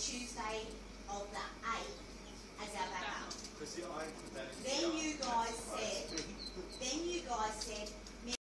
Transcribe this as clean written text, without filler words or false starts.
Tuesday of the 8th as our backup. Because I put that in. Then you guys said